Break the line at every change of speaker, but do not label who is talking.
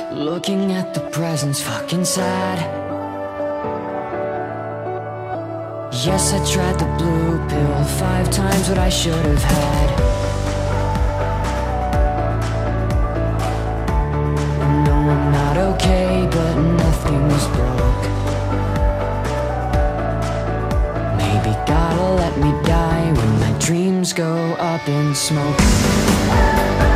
Looking at the present's fucking sad. Yes, I tried the blue pill 5 times what I should have had. No, I'm not okay, but nothing's broke. Maybe God'll let me die when my dreams go up in smoke.